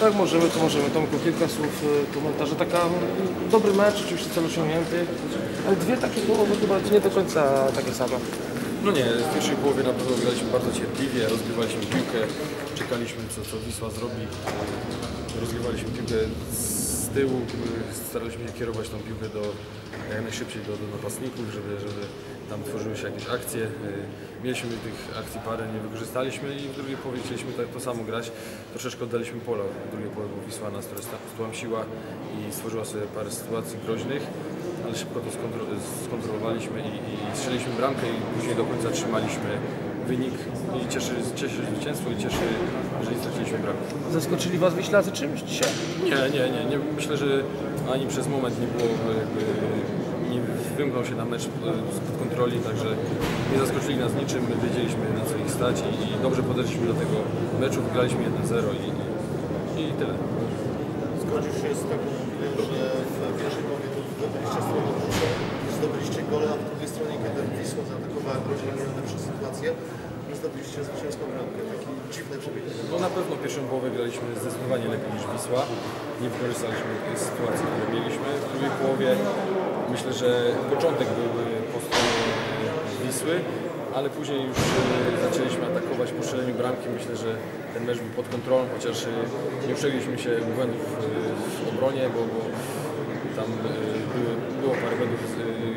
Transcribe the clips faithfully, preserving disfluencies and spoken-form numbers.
Tak, możemy, to możemy. Tomku, kilka słów komentarza. Taka dobry mecz, oczywiście cel osiągnięty, ale dwie takie połowy chyba nie do końca takie same. No nie, w pierwszej połowie na pewno graliśmy bardzo cierpliwie, rozgrywaliśmy piłkę, czekaliśmy co, co Wisła zrobi, rozgrywaliśmy piłkę z tyłu, staraliśmy się kierować tą piłkę do, jak najszybciej do, do napastników, żeby, żeby tam tworzyły się jakieś akcje. Mieliśmy tych akcji parę, nie wykorzystaliśmy i w drugiej połowie chcieliśmy to, to samo grać. Troszeczkę oddaliśmy pola, w drugiej połowie Wisła nas stłamsiła i stworzyła sobie parę sytuacji groźnych, ale szybko to skontro skontrolowaliśmy i, i strzeliliśmy bramkę i później do końca trzymaliśmy wynik i cieszy, cieszy zwycięstwo i cieszy, że nie straciliśmy bramki. Zaskoczyli Was Wiślacy czymś dzisiaj? Nie, nie, nie, nie. Myślę, że ani przez moment nie było, jakby, nie wymknął się na mecz spod kontroli, także nie zaskoczyli nas niczym, my wiedzieliśmy na co ich stać i, i dobrze podeszliśmy do tego meczu, wygraliśmy jeden zero i, i, i tyle. Zgodzisz się z taką, że w pierwszej połowie to byliście słabo, zdobyliście gole, a w drugiej stronie, kiedy Wisła zaatakowała groźnie najlepsze sytuacje, zdobyliście zwycięską bramkę. Taki dziwny przebieg. No na pewno pierwszą połowę graliśmy zdecydowanie lepiej niż Wisła. Nie wykorzystaliśmy tej sytuacji, które mieliśmy. W drugiej połowie myślę, że początek był po stronie Wisły, ale później już zaczęliśmy atakować po strzeleniu bramki. Myślę, że ten mecz był pod kontrolą, chociaż nie uprzegliśmy się błędów w obronie, bo, bo tam były, było parę błędów z,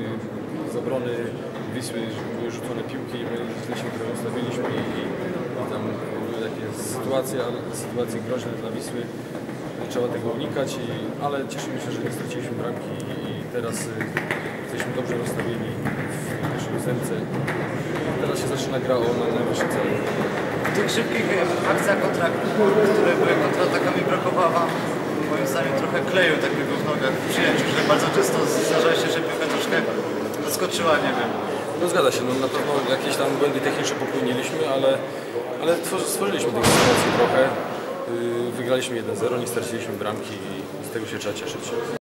z obrony Wisły, były rzucone piłki i my źle się trochę ustawiliśmy i, i tam były takie sytuacje, sytuacje groźne dla Wisły. Trzeba tego unikać, i, ale cieszymy się, że nie straciliśmy bramki i teraz y, jesteśmy dobrze rozstawieni w naszej ósemce. Teraz się zaczyna gra o najwyższy cel. W tych szybkich akcjach kontra, które były kontratakami, brakowało Wam moim zdaniem trochę kleju takiego w nogach w przyjęciu, że bardzo często zdarza się, że piłka troszkę odskoczyła, nie wiem. No zgadza się, no na pewno jakieś tam błędy techniczne popełniliśmy, ale, ale stworzyliśmy tych sytuacji trochę. Wygraliśmy jeden zero, nie straciliśmy bramki i z tego się trzeba cieszyć.